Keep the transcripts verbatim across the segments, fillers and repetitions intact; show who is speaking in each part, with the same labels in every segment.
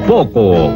Speaker 1: poco.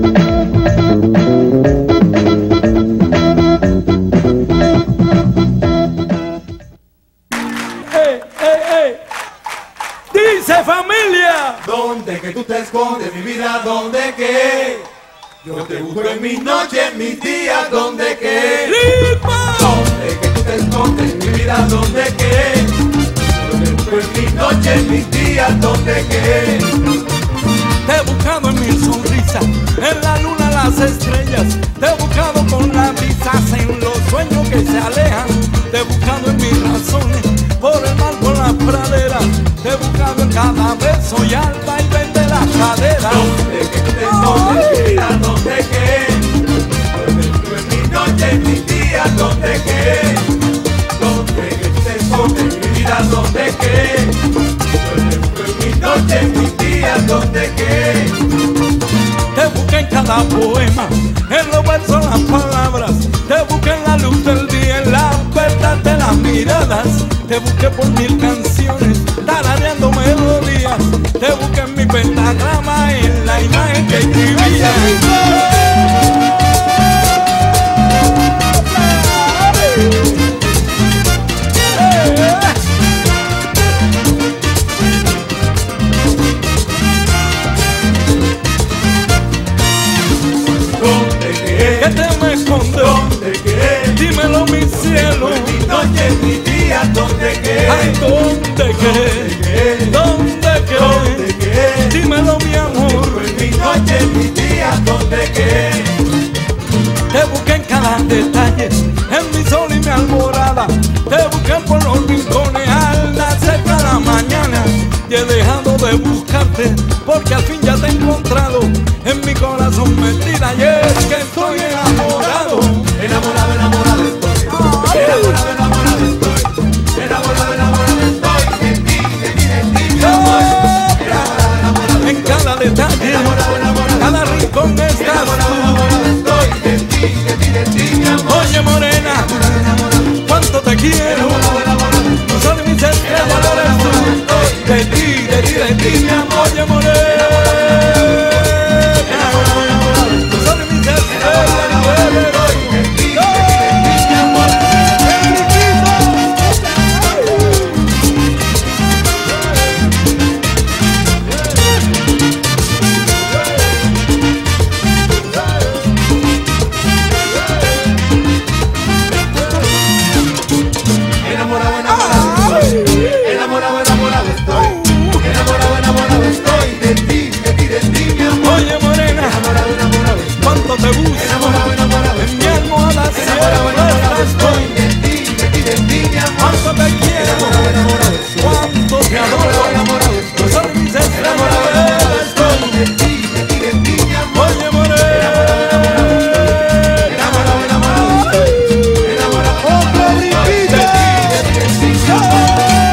Speaker 2: ¡Ey, ey, ey! ¡Dice familia!
Speaker 3: ¿Dónde que tú te escondes, mi vida? ¿Dónde que? Yo te busco en mis noches, en mis días, ¿dónde que?
Speaker 2: ¡Lipa!
Speaker 3: ¿Dónde que tú te escondes, mi vida? ¿Dónde que? Yo te busco en mis noches, en mis días, ¿dónde que?
Speaker 2: Te he buscado en mi sonrisa, en la luna, las estrellas. Te he buscado con las visas, en los sueños que se alejan. Te he buscado en mis razones, por el mar, por las praderas. Te he buscado en cada beso y al vaivén de la cadera.
Speaker 3: ¿Dónde que tú te escondes, mi vida? ¿Dónde que? Yo te busco en mis noches, en mis días, ¿dónde que? ¿Dónde que tú te escondes, mi vida? ¿Dónde que? Yo te busco en mis noches, en mis días, ¿dónde que?
Speaker 2: Te busqué en cada poema, en los versos, las palabras. Te busqué en la luz del día, en la verdad de las miradas. Te busqué por mil canciones, tarareando melodías. Te busqué en mi pentagrama, en la imagen que escribía. ¿Qué te me escondes?
Speaker 3: ¿Dónde que?
Speaker 2: Dímelo, mi cielo.
Speaker 3: En mis noches, en mis días, ¿dónde que?
Speaker 2: Ay, ¿dónde que? ¿Dónde que?
Speaker 3: ¿Dónde que?
Speaker 2: Dímelo, mi amor.
Speaker 3: En mis noches, en mis días, ¿dónde que?
Speaker 2: Te busqué en cada detalle, en mi sol y mi alborada. Te busqué por los rincones al nacer cada mañana. Y he dejado de buscarte porque al fin ya te he encontrado en mi corazón metida. Y es que estoy enamorado.
Speaker 3: Enamorado, enamorado estoy. Enamorado, enamorado estoy. Enamorado, enamorado estoy. De ti, de ti, de ti, mi amor. Enamorado, enamorado
Speaker 2: En cada detalle,
Speaker 3: Enamorado, enamorado
Speaker 2: cada rincón estás
Speaker 3: Enamorado,
Speaker 2: tú.
Speaker 3: enamorado estoy. De ti, de ti, de ti, mi amor.
Speaker 2: Oye, morena, cuánto te quiero. No son mis estrellas, eres tú. De ti, de ti, de ti, mi amor. Oye, morena, no son mis estrellas, eres tú.
Speaker 3: Enamorado, enamorado estoy. Enamorado, enamorado estoy. Enamorado, enamorado estoy. De ti, de ti, de ti, mi amor.
Speaker 2: Oye, morena,
Speaker 3: Enamorado, enamorado estoy.
Speaker 2: cuánto te gusta.
Speaker 3: Enamorado, enamorado
Speaker 2: En mi almohada
Speaker 3: Enamorado, enamorado
Speaker 2: siempre
Speaker 3: estoy.
Speaker 2: estoy.
Speaker 3: De ti, de ti, de ti, mi amor.
Speaker 2: Cuánto te quiero,
Speaker 3: Enamorado, enamorado estoy.
Speaker 2: cuánto te
Speaker 3: Enamorado,
Speaker 2: adoro.
Speaker 3: enamorado
Speaker 2: No
Speaker 3: estoy.
Speaker 2: son mis estrellas,
Speaker 3: Enamorado, enamorado
Speaker 2: eres tú.
Speaker 3: estoy. De ti, de ti, de ti, mi amor.
Speaker 2: Oye, morena,
Speaker 3: Enamorado, enamorado estoy. Enamorado,
Speaker 2: otro
Speaker 3: de ti,
Speaker 2: riquito.
Speaker 3: de ti, de ti, mi amor.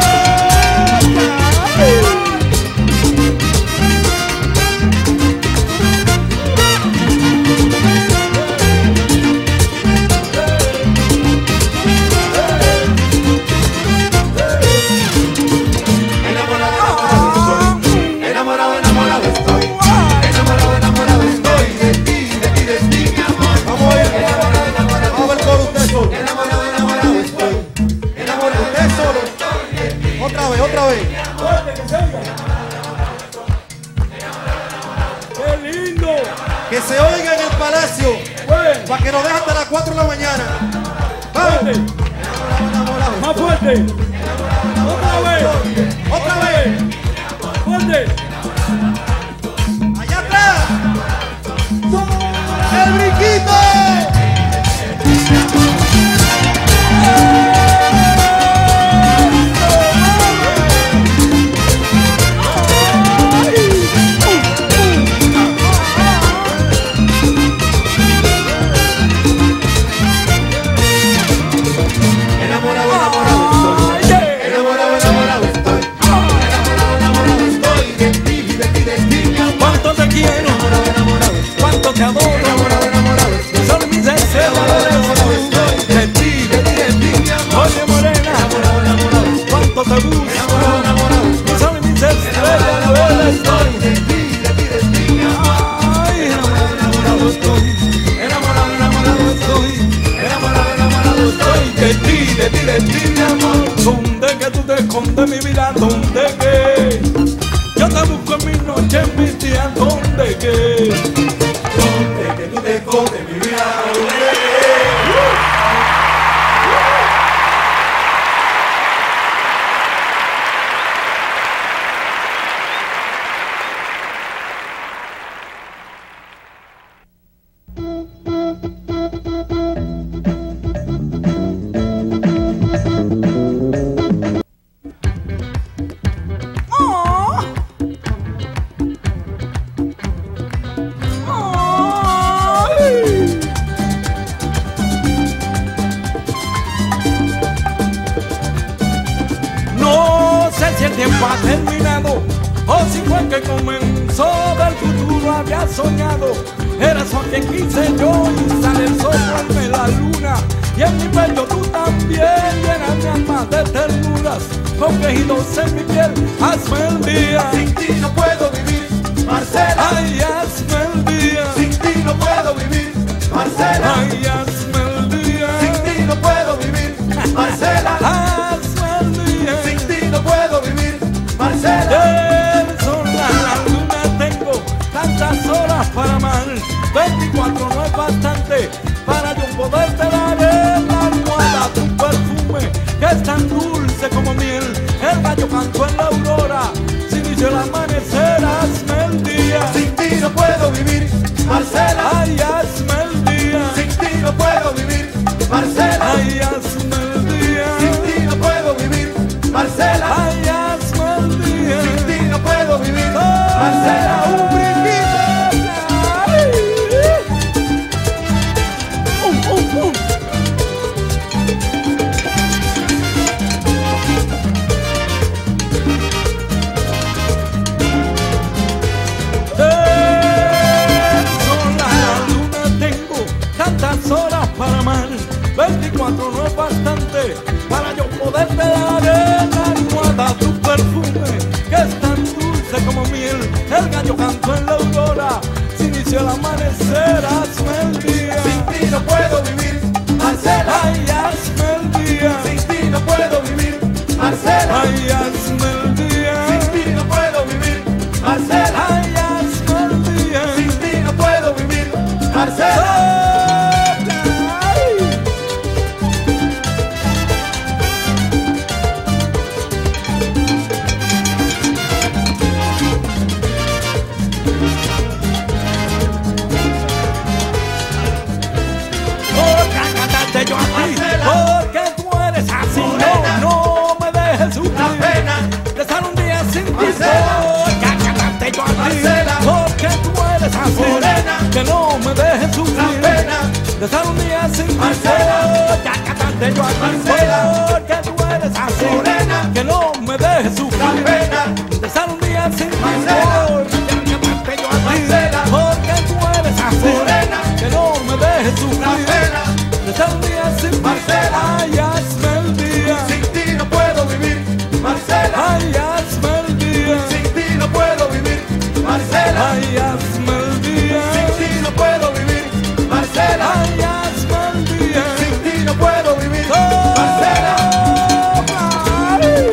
Speaker 3: Enamorado, enamorado estoy. Enamorado, enamorado estoy. De ti, de ti, de ti, mi amor.
Speaker 4: Vamos a ir.
Speaker 3: Enamorado, enamorado
Speaker 4: Vamos a ver coro usted solo.
Speaker 3: Enamorado, enamorado estoy. Enamorado,
Speaker 4: Usted solo. Otra vez, otra vez.
Speaker 2: ¡Qué lindo!
Speaker 4: Que se oiga en el palacio.
Speaker 2: Fuerte,
Speaker 4: Para que nos deje hasta las cuatro de la mañana. Vamos.
Speaker 2: fuerte,
Speaker 4: Enamorado.
Speaker 2: más fuerte. Otra vez, otra vez. Fuerte.
Speaker 4: Allá atrás. El brinquito.
Speaker 3: enamorado, enamorado estoy. Enamorado, enamorado estoy. Enamorado, enamorado estoy. De ti, de ti, de de ti, mi amor.
Speaker 2: ¿Dónde que tú te escondes mi vida? ¿Dónde que yo te busco en mis noches, en mis días? ¿Dónde que
Speaker 3: ¿Dónde que tú te escondes mi vida?
Speaker 2: No sé si el tiempo ha terminado o si fue que comenzó, del futuro había soñado. Eras a quien quise yo y sale el sol, vuelve la luna. Y en mi pecho tú también llenas mi alma de ternuras, con quejidos en mi piel, hazme el día.
Speaker 3: Sin ti no puedo vivir, Marcela.
Speaker 2: Ay, hazme el día.
Speaker 3: Sin ti no puedo vivir, Marcela.
Speaker 2: Ay, hazme el día.
Speaker 3: Sin ti no puedo vivir, Marcela.
Speaker 2: Hazme el día.
Speaker 3: Sin ti no puedo vivir, Marcela.
Speaker 2: El sol a la luna tengo tantas horas para amar. Veinticuatro no es bastante para yo poderte dar en la almohada tu perfume, que es tan dulce como miel. El gallo cantó en la aurora, si inició el amanecer, hazme el día.
Speaker 3: Sin ti no puedo vivir, Marcela.
Speaker 2: Ay, hazme el día.
Speaker 3: Sin ti no puedo vivir, Marcela.
Speaker 2: Ay, hazme el día.
Speaker 3: Sin ti no puedo vivir, Marcela.
Speaker 2: Ay, hazme el día.
Speaker 3: Sin ti no puedo vivir, Marcela. Un brinquito.
Speaker 2: Um, um, um. Tantas horas para amar, veinticuatro no es bastante para yo poderte dar en la almohada tu perfume, que es tan dulce como miel. El gallo cantó en la aurora, si inició el amanecer, hazme el día.
Speaker 3: Sin ti no puedo vivir, Marcela.
Speaker 2: Ay, hazme el día.
Speaker 3: Sin ti no puedo vivir, Marcela.
Speaker 2: Ay, hazme el día.
Speaker 3: Sin ti no puedo vivir, Marcela.
Speaker 2: Ay, hazme el día.
Speaker 3: Sin ti no puedo vivir, Marcela.
Speaker 2: Yo a ti, porque tú eres así,
Speaker 3: Morena.
Speaker 2: no, no me dejes sufrir.
Speaker 3: La pena
Speaker 2: De estar un día sin ti,
Speaker 3: Marcela.
Speaker 2: porque a cantarte yo a ti,
Speaker 3: Marcela.
Speaker 2: porque tú eres así,
Speaker 3: Morena.
Speaker 2: que no me dejes sufrir.
Speaker 3: La pena
Speaker 2: De estar un día sin ti,
Speaker 3: Marcela.
Speaker 2: porque a cantarte yo a ti,
Speaker 3: Marcela.
Speaker 2: porque tú eres así,
Speaker 3: Morena.
Speaker 2: que no me dejes sufrir.
Speaker 3: La pena
Speaker 2: De estar un día sin ti,
Speaker 3: Marcela.
Speaker 2: porque a cantarte yo a ti,
Speaker 3: Marcela.
Speaker 2: porque tú eres así,
Speaker 3: Morena.
Speaker 2: que no me dejes sufrir.
Speaker 3: La pena
Speaker 2: De estar un día sin
Speaker 3: Marcela.
Speaker 2: ay, hazme el día.
Speaker 3: Sin ti no puedo vivir, Marcela.
Speaker 2: Ay, hazme el día.
Speaker 3: Sin ti no puedo vivir, Marcela.
Speaker 2: Ay, hazme el día.
Speaker 3: Sin ti no puedo vivir, Marcela.
Speaker 2: Ay, hazme el día.
Speaker 3: Sin ti no puedo vivir,
Speaker 2: Oh,
Speaker 3: Marcela.
Speaker 2: ay.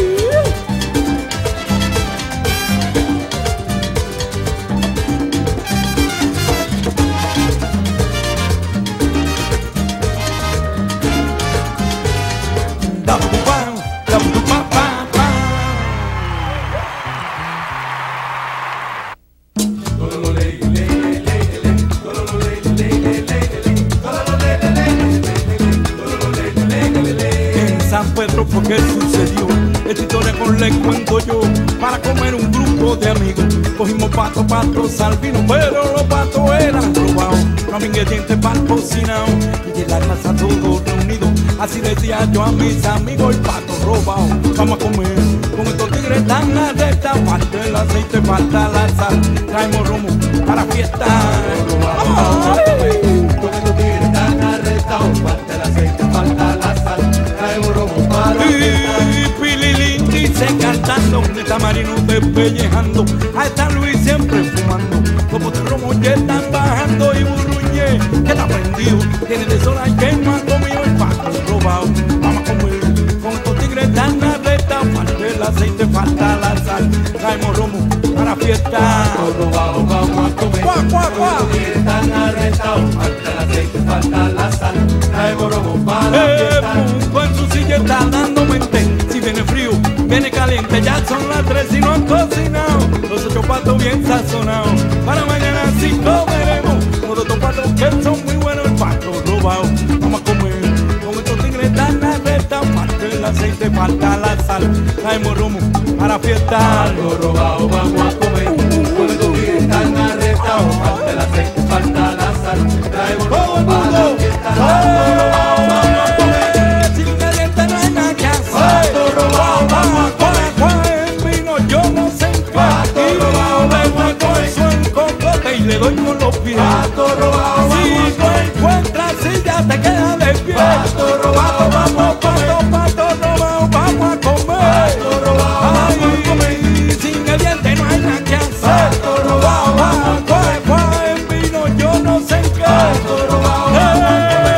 Speaker 2: Pedro, ¿por qué sucedió? Esta historia con le cuento yo. Para comer un grupo de amigos cogimos pato, pato, salvino, pero los patos eran robados. No había ingredientes para el cocinado y de la casa todos reunidos. Así decía yo a mis amigos, el pato robado. Vamos a comer con estos tigres tan arrestas. Falta el aceite, falta la sal. Traemos romo para fiesta.
Speaker 3: Con estos tigres tan arrestados, falta el aceite, falta la sal. Traemos romo para fiesta.
Speaker 2: Y Pililín dice cantando, de tamarino despellejando. Ahí está Luis siempre fumando. Los botes romos ya están bajando y Burruñé que está prendido. Tiene de sola que no ha comido el pato robado. Vamos a comer falta la sal. Traemos romo para fiesta.
Speaker 3: Pato robado, vamos a comer.
Speaker 2: Cuá, cuá, cuá.
Speaker 3: Los tigres están arrestados. Falta el aceite, falta la sal. Traemos romo para la
Speaker 2: Eh,
Speaker 3: fiesta.
Speaker 2: Punto en su silla está dando mente. Si viene frío, viene caliente. Ya son las tres y no han cocinado. Los ocho patos bien sazonados. Para mañana sí comeremos. Los otros patos que son muy buenos. El pato robado, vamos a comer. Con estos tigres tan arrestados. Falta el aceite, falta la sal. Traemos romo para fiesta.
Speaker 3: Algo robado, vamos a comer. Con estos tigres están arrestados. Falta el aceite, falta la sal. Traemos romo para la fiesta. Algo robado, vamos a comer.
Speaker 2: Sin ingredientes no hay nada que hacer.
Speaker 3: Pato robado, vamos a comer.
Speaker 2: Cuá, en vino yo no sé en qué.
Speaker 3: Pato
Speaker 2: Y
Speaker 3: robado,
Speaker 2: le
Speaker 3: vamos a
Speaker 2: meto
Speaker 3: comer.
Speaker 2: eso en cocote y le doy con los pies.
Speaker 3: Pato robado, vamos
Speaker 2: Si
Speaker 3: a
Speaker 2: no
Speaker 3: comer.
Speaker 2: encuentras, si ya te queda de pie.
Speaker 3: Pato robado, vamos a
Speaker 2: Pato,
Speaker 3: comer.
Speaker 2: pato robado, vamos a comer.
Speaker 3: Pato robado, vamos a comer.
Speaker 2: Ay, sin ingredientes no hay nada que hacer.
Speaker 3: Pato robado, vamos a
Speaker 2: Cuá,
Speaker 3: comer.
Speaker 2: cuá, en vino yo no sé en qué.
Speaker 3: Pato robado, vamos a comer.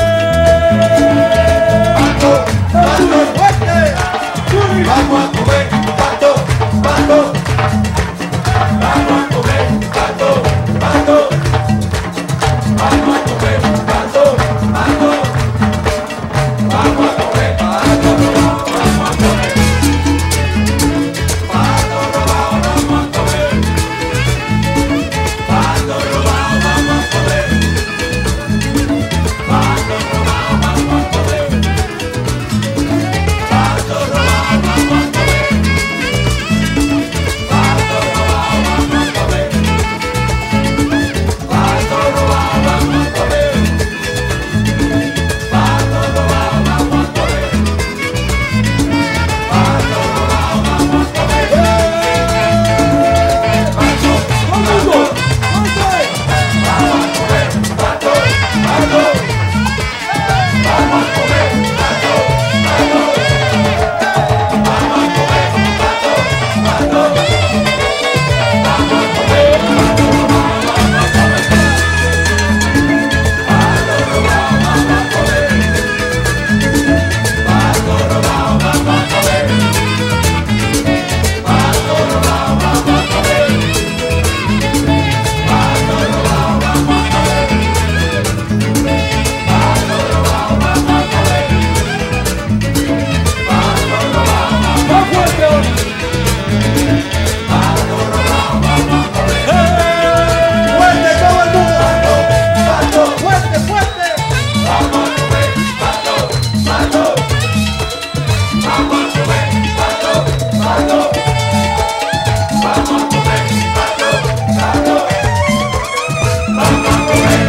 Speaker 4: Pato, pato fuerte.
Speaker 3: Vamos a comer, pato, pato. Vamos a comer, pato, pato. Vamos a comer, pato, pato. Vamos a comer, pato robado, vamos a comer. Pato robado, vamos a comer. Pato robado, vamos a comer. Pato robado, vamos a comer. Pato robado, vamos a comer. Pato robado, vamos a comer. Pato robado, vamos a comer. Pato robado, vamos a comer. Pato robado, vamos a comer. Pato, pato, vamos a comer. Pato, pato. Vamos a comer, pato, pato. Vamos a comer, pato, pato. Vamos a comer, pato robado, vamos a comer. Pato robado, vamos a comer. Pato robado, vamos a comer. Pato robado, vamos a comer. Pato robado, vamos a comer. Pato robado, vamos a comer. Pato robado, vamos a comer. Pato robado, vamos a comer.
Speaker 4: Fuerte todo el mundo.
Speaker 3: Pato,
Speaker 4: Fuerte, fuerte.
Speaker 3: vamos a comer. Pato, pato. Vamos a comer. Pato, pato. Vamos a comer. Pato, pato. Vamos a comer.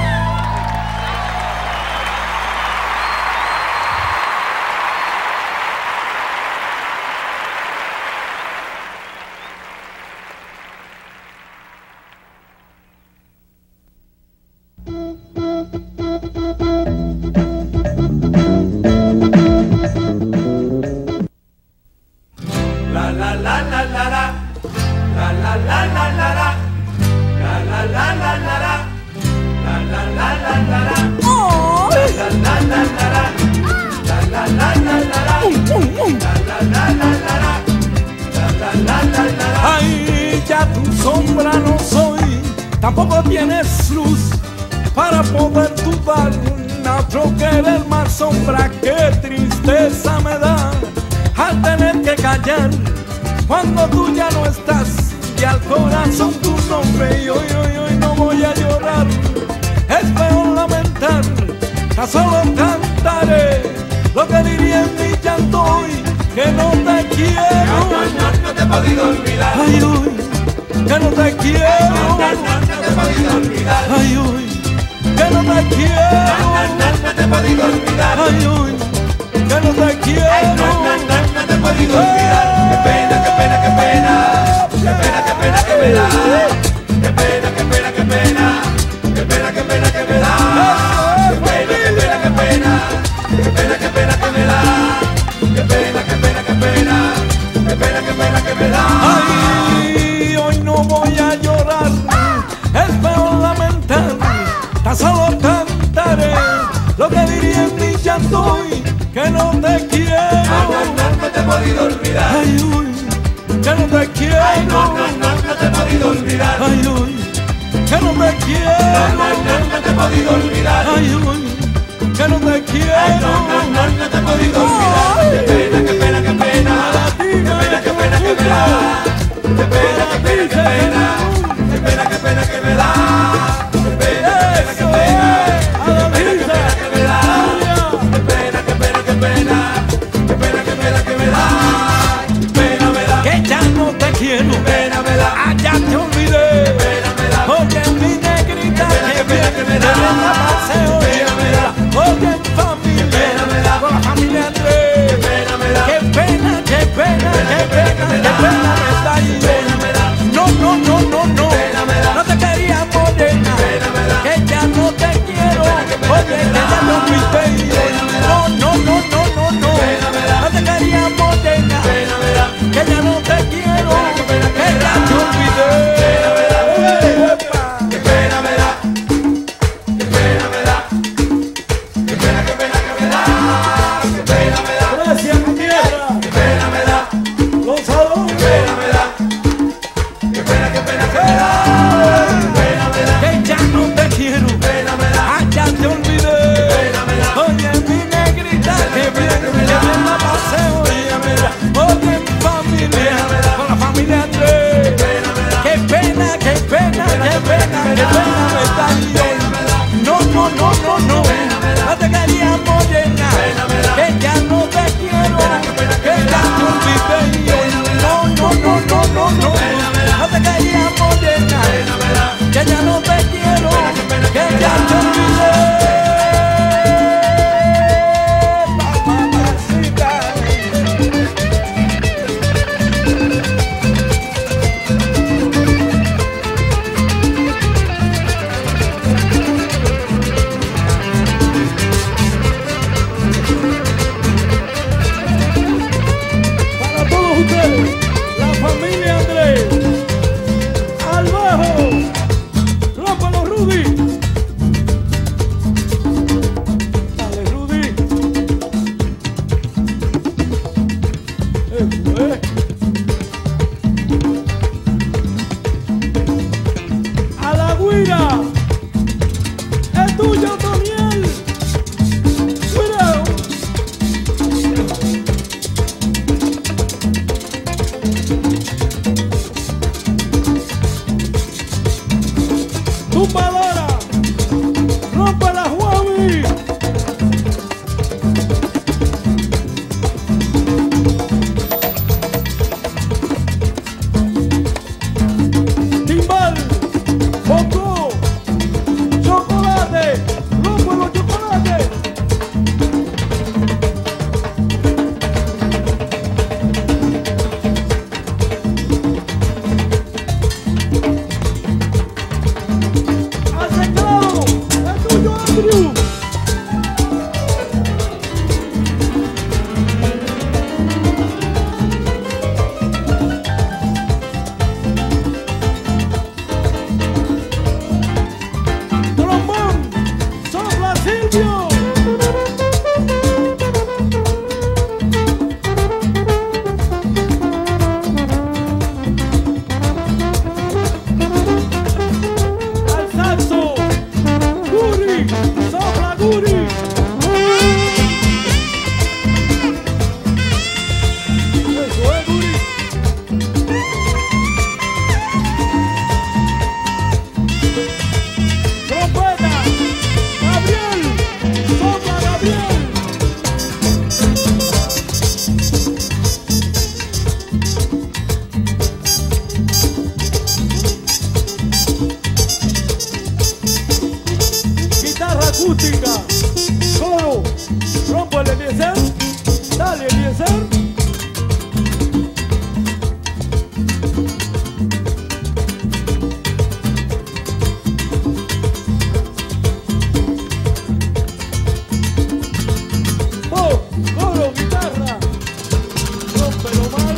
Speaker 3: La la la la la la. La la la la la la. La la la la la la. La la la la la la. La la la la la la. La la la la la la. La la la la la la. La la la la la la.
Speaker 2: Ay, ya tu sombra no soy, tampoco tienes luz para poder tu dar otro querer más sombra. Qué tristeza me da al tener que callar cuando tú ya no estás y al corazón tu nombre. Y hoy, hoy, hoy no voy a llorar, es peor lamentar, tan solo cantaré lo que diría en mi llanto hoy, que no te quiero.
Speaker 3: No, no, no, no te he podido olvidar.
Speaker 2: Ay, hoy, que no te quiero.
Speaker 3: No, no, no, no te he podido olvidar.
Speaker 2: Ay, hoy, que no te
Speaker 3: No,
Speaker 2: quiero.
Speaker 3: no, no, no te he podido olvidar.
Speaker 2: Ay, hoy, que no te
Speaker 3: No,
Speaker 2: quiero.
Speaker 3: no, no, no te he podido olvidar. Qué pena, qué pena, qué pena. Qué pena, qué pena que me da. Qué pena, qué pena, qué pena. Qué pena, qué pena que me da. Qué pena, qué pena, qué pena. Qué pena, qué pena que me da. Qué pena, qué pena, qué pena. Qué pena, qué pena que me da.
Speaker 2: Ay, hoy no voy a llorar, es peor lamentar, tan solo cantaré lo que diría en mi llanto hoy, que no te quiero.
Speaker 3: No, no, no, no te he podido olvidar.
Speaker 2: Ay, uy, te quiero.
Speaker 3: Ay, no, no, no, no te he podido olvidar.
Speaker 2: Ay, uy, que no te
Speaker 3: No,
Speaker 2: quiero.
Speaker 3: no, no, no te he podido olvidar.
Speaker 2: Ay, uy, que no te quiero.
Speaker 3: Ay, no, no, no, no te he podido olvidar. Qué pena, qué pena, qué pena. Qué pena, qué pena, qué me da. Qué pena, qué pena, qué pena. Qué pena, qué pena, que me da. Qué pena, qué pena, qué pena. Qué pena, qué pena, que me da. Qué pena, qué pena, qué pena. Qué pena, qué pena, que me da. Qué pena me da.
Speaker 2: Que ya no te quiero.
Speaker 3: Qué pena me da.
Speaker 2: Ah, ya te olvidé.
Speaker 3: Qué pena me da.
Speaker 2: Oye, mi negrita,
Speaker 3: Qué pena,
Speaker 2: que
Speaker 3: qué pena, que me da.
Speaker 2: que bien la paseo.
Speaker 3: Qué pena me da.
Speaker 2: Oye, en familia,
Speaker 3: Qué pena me da.
Speaker 2: con la familia
Speaker 3: Qué
Speaker 2: Andrés.
Speaker 3: pena me da.
Speaker 2: Qué pena, qué pena, qué pena, qué pena me da.
Speaker 3: Qué pena me da.
Speaker 2: No, no, no, no, no.
Speaker 3: Pena me da.
Speaker 2: No te quería morena.
Speaker 3: Pena me da.
Speaker 2: Que ya no te quiero.
Speaker 3: Qué pena,
Speaker 2: Oye,
Speaker 3: qué
Speaker 2: que
Speaker 3: pena.
Speaker 2: ya no olvidé.
Speaker 3: Pena me da.
Speaker 2: No, no, no, no, no, no.
Speaker 3: Pena me da.
Speaker 2: No te quería morena.
Speaker 3: Pena me da.
Speaker 2: Que ya no te quiero.
Speaker 3: Qué pena, qué
Speaker 2: Que
Speaker 3: pena.
Speaker 2: ya te olvidé.
Speaker 3: Pena me da.
Speaker 2: Uepa.
Speaker 3: Qué pena me da. Qué pena me da. Qué pena, qué pena, que me da. Qué pena me da.
Speaker 4: Gracias, mi tierra.
Speaker 3: Qué pena me da.
Speaker 4: Los saludos.
Speaker 3: Qué pena me da. Qué pena, qué pena, que me da. Qué pena me da.
Speaker 2: Que ya no te quiero.
Speaker 3: Pena me da.
Speaker 2: Ah, ya te olvidé.
Speaker 3: Pena me da.
Speaker 2: Oye, mi negrita, que bien, que bien la pasé. Oye, mira, oye, en familia, con la familia Andrés.
Speaker 3: Pena me da.
Speaker 2: Qué pena, qué pena, qué pena, qué pena me está yendo. No, no, no, no, no. No te quería morena. Que ya no te quiero. Que ya te olvidé. No, no, no, no, no, no. No te quería morena. Que ya no te quiero. Que ya te olvidé. Mamacita.
Speaker 4: Para todos ustedes, la familia Andrés. Al bajo. Rómpalo, Rudy. Dale, Rudy. Eso es. A la guira. Es tuyo, Toniel. Cuidado. Tumbadora, rompe la Huawei. Timbal, bongo, chocolate, rompe los chocolates. Aceptado, es tuyo, Andrew. Trombón, sopla Silvio. Al saxo, Guri, sopla Guri. Eso es Guri. Trompeta, Gabriel, sopla Gabriel. Guitarra acústica, coro, rompo el Eliezer, dale Eliezer. Oh, coro, guitarra, rómpelo mal.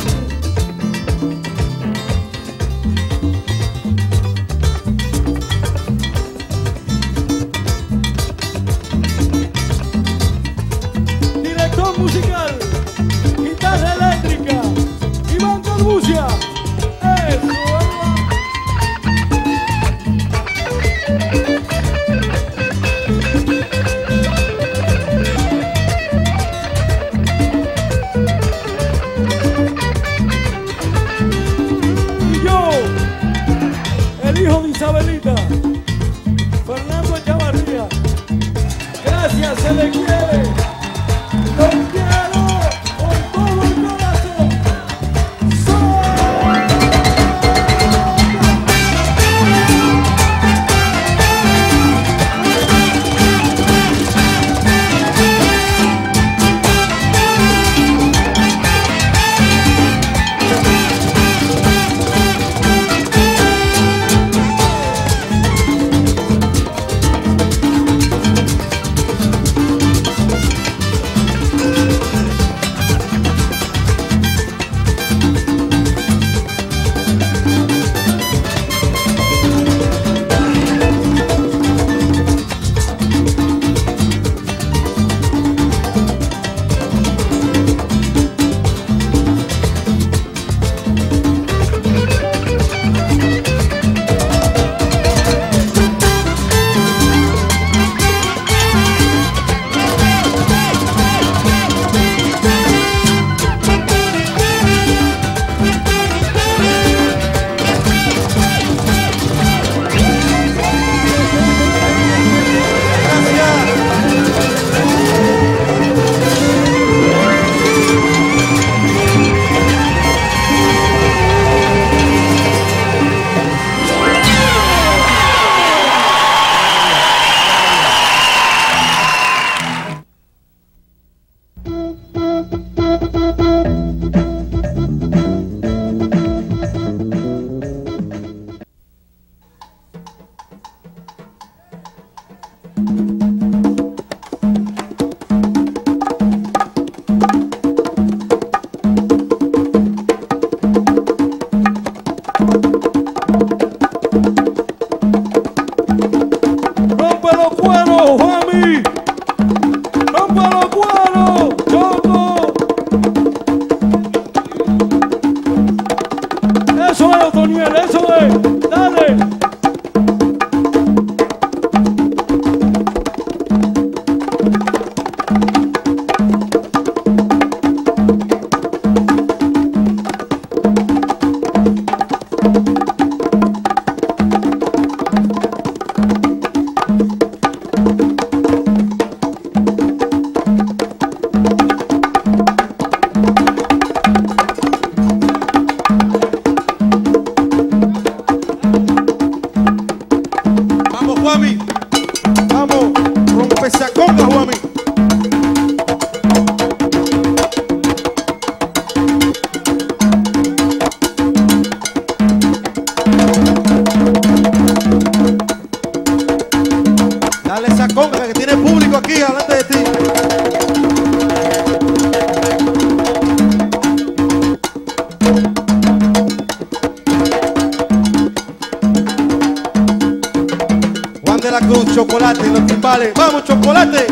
Speaker 1: Chocolate, los timbales, vamos chocolate.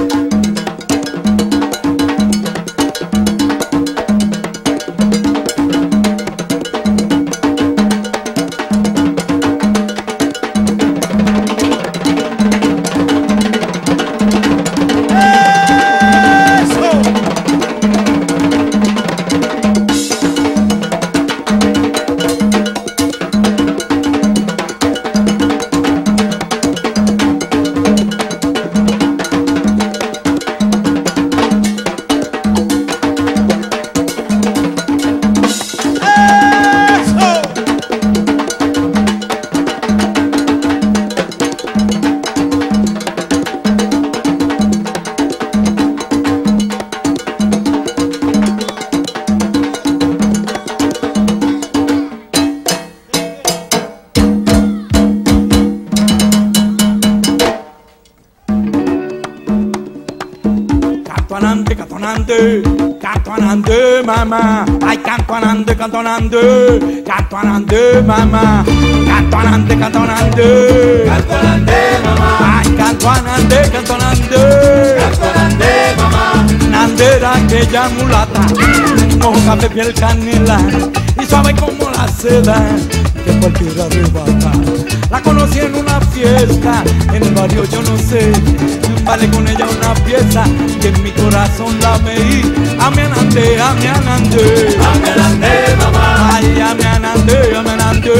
Speaker 2: Cantonante, cantonante, cantonante, mamá. Ay, cantonante, cantonante, cantonante, mamá. Cantonante, cantonante,
Speaker 3: Cantonante, mamá.
Speaker 2: ay, cantonante, cantonante,
Speaker 3: Cantonante, mamá.
Speaker 2: Nandera aquella mulata, moja de piel canela y suave como la seda que cualquiera arrebata. La conocí en una fiesta, en el barrio yo no sé, vale con ella una pieza y en mi corazón la veí. Amianande, amianande,
Speaker 3: Amianande, mamá.
Speaker 2: ay, amianande, amianande,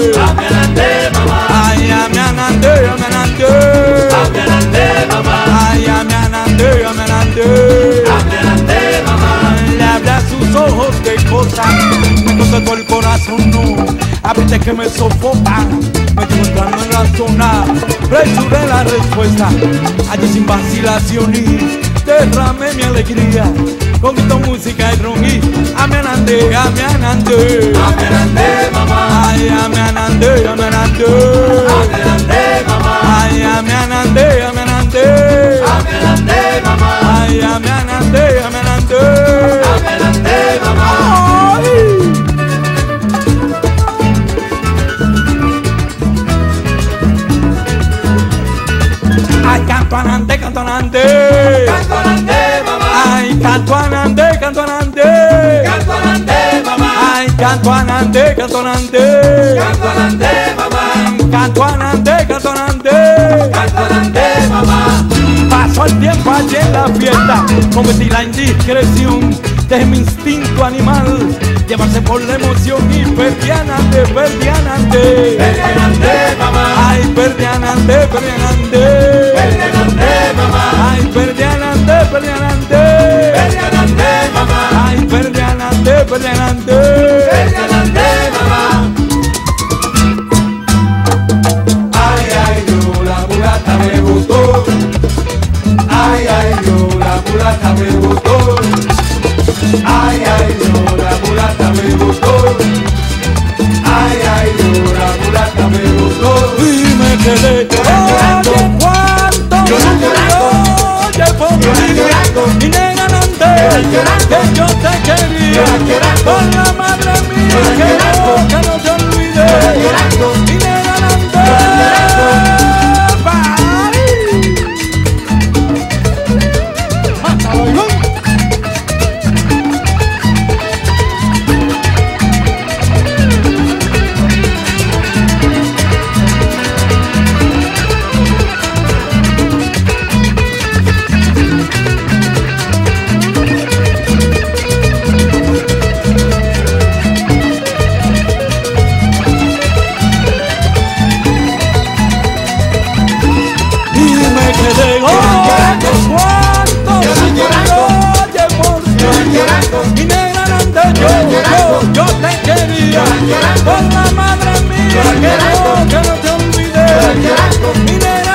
Speaker 3: Amianande, mamá.
Speaker 2: ay, amianande, amianande,
Speaker 3: Amianande, mamá.
Speaker 2: ay, amianande, amianande,
Speaker 3: Amianande, mamá.
Speaker 2: le abre a sus ojos de cosas, me contestó el corazón, no, abriste que me sofoca, me llevo entrando en la zona, presuré la respuesta, allí sin vacilación y derramé mi alegría, con grito, música y ron y amianande, amianande,
Speaker 3: Amianande, mamá.
Speaker 2: ay, amianande, amianande,
Speaker 3: Amianande, mamá.
Speaker 2: ay, amianande, amianande,
Speaker 3: Amianande, mamá.
Speaker 2: ay, amianande, amianande,
Speaker 3: Amianande, mamá.
Speaker 2: ay. Ay, cantonante, cantonante,
Speaker 3: Cantonante, mamá.
Speaker 2: ay, cantonante, cantonante,
Speaker 3: Cantonante, mamá.
Speaker 2: ay, cantonante, cantonante,
Speaker 3: Cantonante, mamá.
Speaker 2: cantonante, cantonante.
Speaker 3: Cantonante, mamá.
Speaker 2: Pasó el tiempo allí en la fiesta, cometí la indiscreción de mi instinto animal, llevarse por la emoción y perdianante, perdianante,
Speaker 3: Perdianante, mamá.
Speaker 2: ay, perdianante, perdianante,
Speaker 3: Perdianante, mamá.
Speaker 2: ay, perdianante, perdianante,
Speaker 3: Perdianante, mamá.
Speaker 2: ay, perdianante, perdianante.
Speaker 3: Perdianante, mamá. Ay, ay, yo, la mulata me gustó. Ay, ay, yo, la mulata me gustó. Ay, ay, yo, la mulata me gustó. Ay, ay, yo, la mulata me gustó.
Speaker 2: Y me quedé, oye, cuánto
Speaker 3: Yo no
Speaker 2: que yo te quería, con la madre mía que no, que no te olvidé, y negra yo te quería, con la madre mía que no, que no te olvidé, mi negra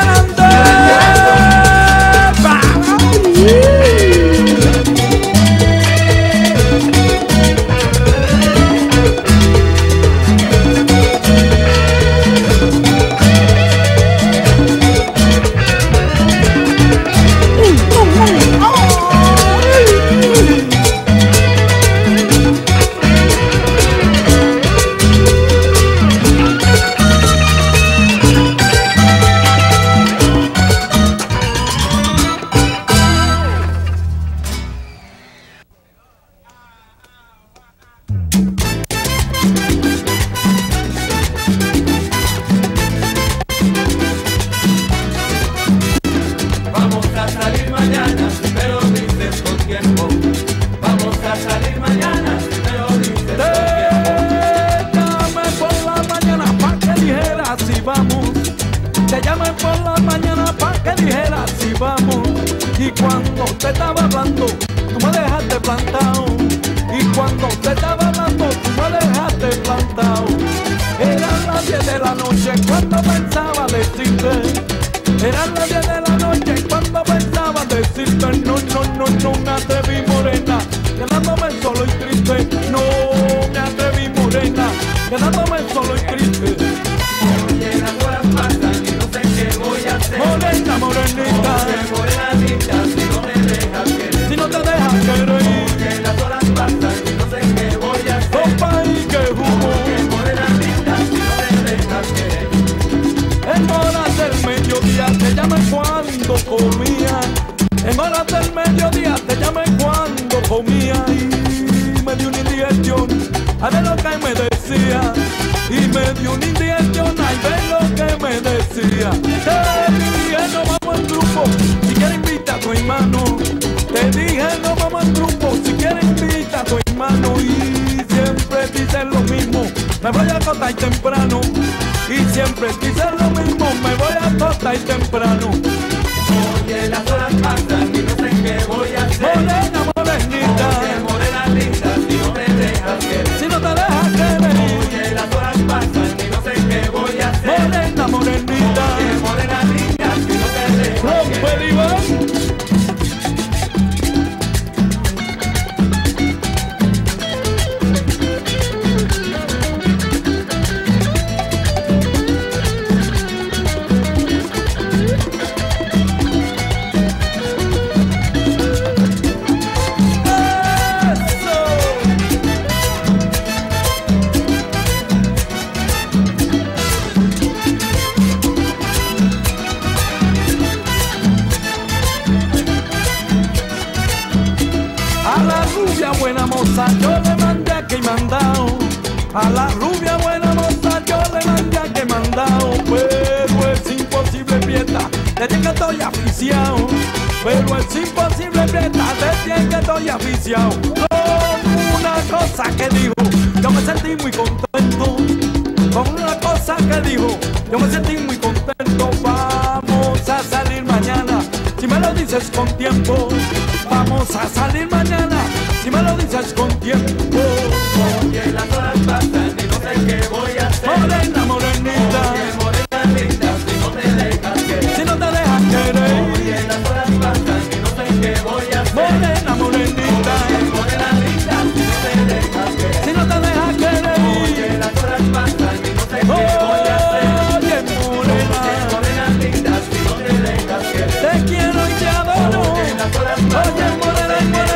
Speaker 5: Te quiero y te adoro. Oye, morena, morena.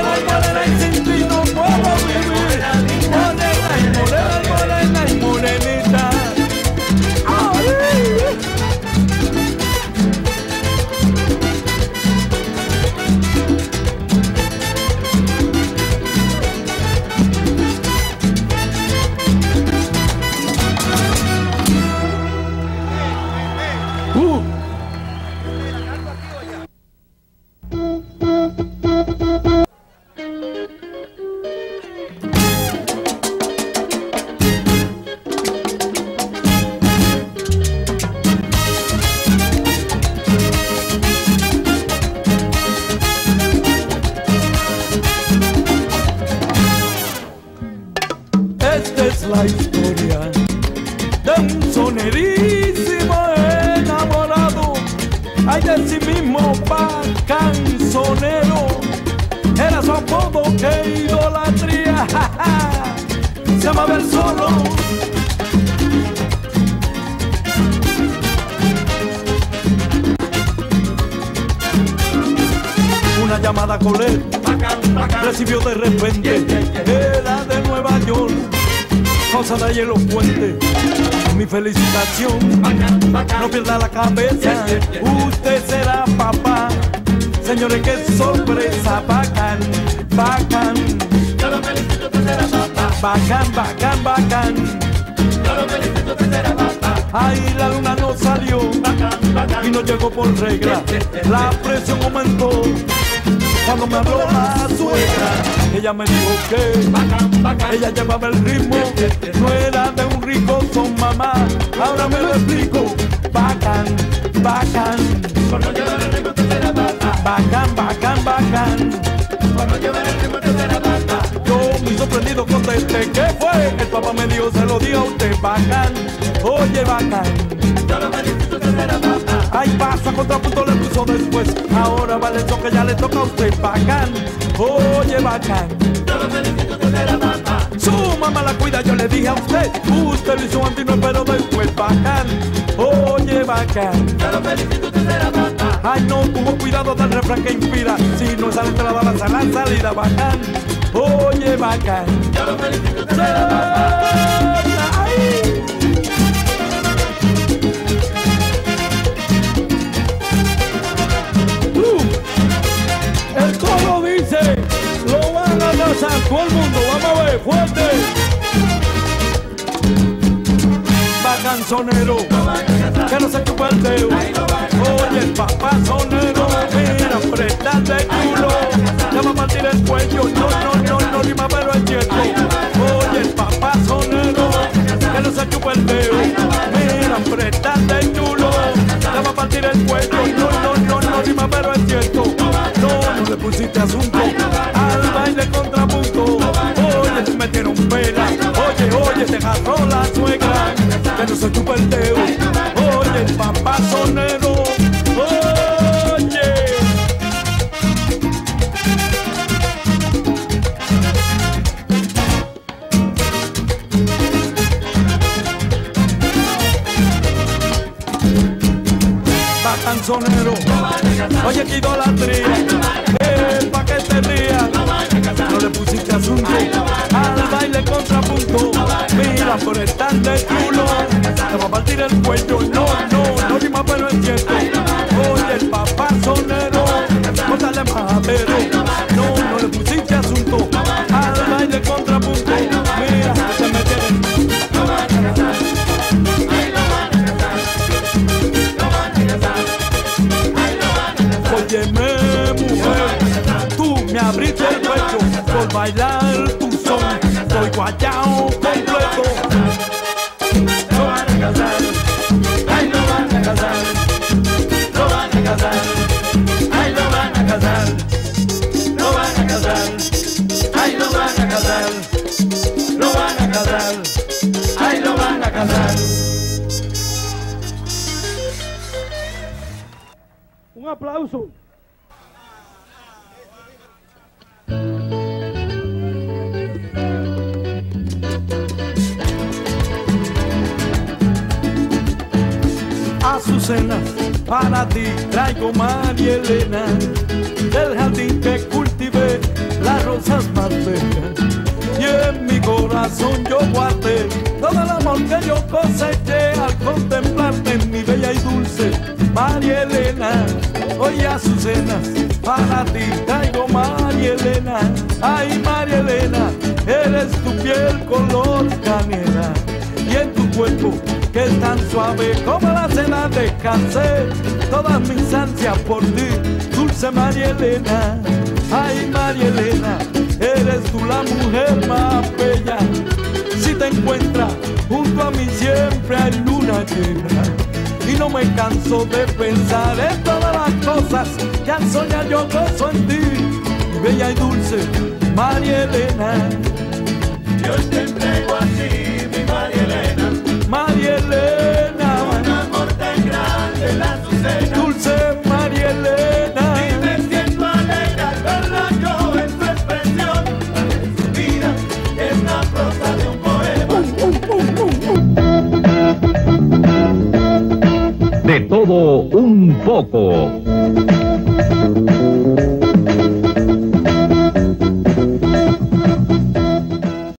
Speaker 2: Ay, de sí mismo bacanzonero, era su apodo, que idolatría, ja, ja. Se llamaba el solo. Una llamada con él recibió de repente, era de Nueva York, Cosa de elocuente. Mi felicitación, no pierda la cabeza, usted será papá. Señores, qué sorpresa, bacán, bacán.
Speaker 3: Yo lo felicito, usted será papá.
Speaker 2: Bacán, bacán, bacán.
Speaker 3: Yo lo felicito, usted será papá.
Speaker 2: Ahí la luna no salió
Speaker 3: Bacán, bacán.
Speaker 2: y no llegó por regla. La presión aumentó cuando me habló la suegra. Ella me dijo que
Speaker 3: Bacán, bacán.
Speaker 2: ella llevaba el ritmo, no era de un rico son mamá. Ahora me lo explico. Bacán, bacán.
Speaker 3: Cuando yo el ritmo, usted será papá.
Speaker 2: Bacán, bacán, bacán.
Speaker 3: Cuando yo el ritmo, usted será papá.
Speaker 2: Yo muy sorprendido contesté, ¿qué fue? El papá me dijo, se lo diga a usted, bacán. Oye, bacán.
Speaker 3: Yo lo felicito, usted será papá.
Speaker 2: Ahí pasa, contrapunto le puso después. Ahora vale eso que ya le toca a usted, bacán. Oye, bacán.
Speaker 3: Yo lo felicito, usted será papá.
Speaker 2: Su mamá la cuida, yo le dije a usted. Usted lo hizo antes y no esperó después, bacán. Oye, bacán.
Speaker 3: Yo lo felicito, usted será papá.
Speaker 2: Ay, no tuvo cuidado del refrán que inspira. Si no es a la entrada, va a la salida, bacán. Oye, bacán.
Speaker 3: Yo lo felicito, usted será papá.
Speaker 2: Ay. Uh, el coro dice, lo van a pasar todo el mundo, vamos a ver, fuerte. Bacanzonero, que no se chupa el dedo. Oye, el papá sonero, mira, presta de culo. Ya va a partir el cuello, no, no, no, no, rima, pero es cierto. Oye, el papá sonero, que no se chupa el dedo. Mira, presta de culo. Ya va a partir el cuello, no, no, no, no, rima, pero es cierto. No, no le pusiste asunto al baile contrapunto. Oye, te metieron pena. Oye, oye, te agarró la suegra, que no se chupa el dedo. Oye, el papá sonero. Oye. Bacanzonero. Oye, que idolatría. Eh, pa' que te rías. No le pusiste asunto al baile contrapunto. Mira, por estar de culo te va a partir el cuello. No, no, no rima, pero es cierto. Oye, el papá sonero, bótale majadero. No, no le pusiste asunto al baile contrapunto. Mira, se me tienen. Óyeme, mujer, tú me abriste el pecho por bailar tu son. Soy guayao completo.
Speaker 3: Lo van a casar, ay, lo van a casar. Lo van a casar, ay, lo van a casar. Lo van a casar, ay, lo van a casar. Lo van a casar, ay, lo van a casar.
Speaker 4: Un aplauso.
Speaker 2: Azucena, para ti traigo María Elena, del jardín que cultivé las rosas más bellas. Y en mi corazón yo guardé todo el amor que yo coseché al contemplarte, mi bella y dulce María Elena. Oye, Azucena, para ti traigo María Elena. Ay, María Elena, eres tu piel color canela y en tu cuerpo que es tan suave como la seda descansé todas mis ansias por ti, dulce María Elena. Ay, María Elena, eres tú la mujer más bella. Si te encuentras junto a mí siempre hay luna llena y no me canso de pensar en todas las cosas que al soñar yo gozo en ti, mi bella y dulce María Elena.
Speaker 3: Yo te entrego a ti, mi María Elena,
Speaker 2: María Elena,
Speaker 3: un amor tan grande, la Azucena.
Speaker 2: dulce María
Speaker 5: poco.